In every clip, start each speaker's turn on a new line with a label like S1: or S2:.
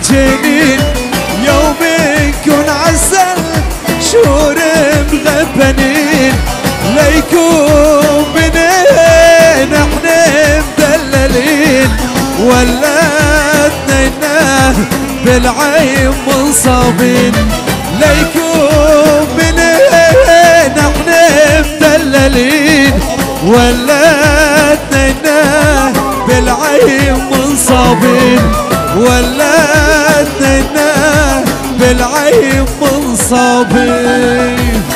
S1: جنين يوم يكون عسل شهور مغبنين ليكون منين احنا مدللين ولا اثنيناه بالعين منصابين ليكون منين احنا مدللين ولا اثنيناه بالعين منصابين ولا اثنيناه بالعين منصابين.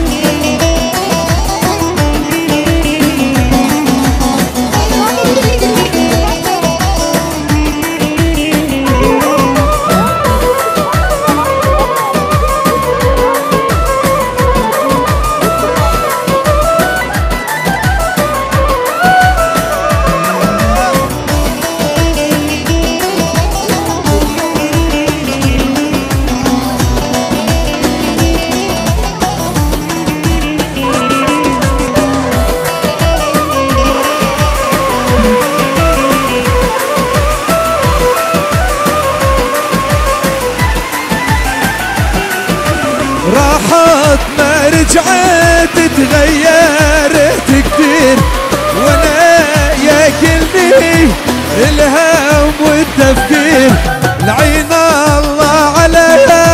S1: راحت ما رجعت تغيرت كتير وانا ياكلني الهم والتفكير لعين الله على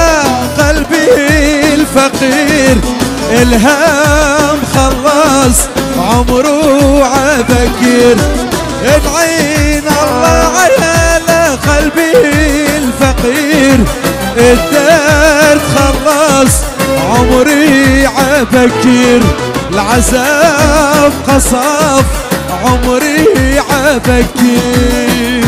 S1: قلبي الفقير الهم خلص عمره عبكير لعين الله على قلبي الفقير الدرد خلص عمري عبكير العذاب قصف عمري عبكير.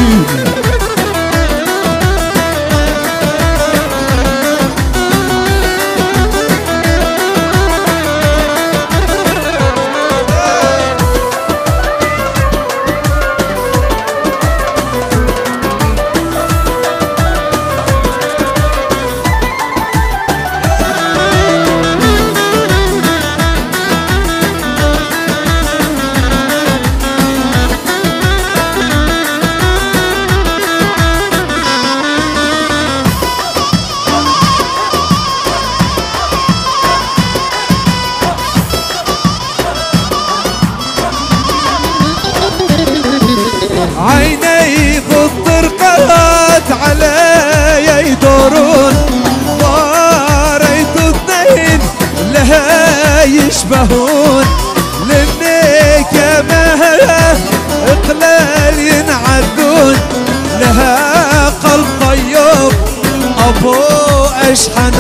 S1: عيني بالطرقات علي يدورون ضاريت اثنين لها يشبهون لانك يا مهلا اقلال ينعدون لها قلب طيب ابو اشحن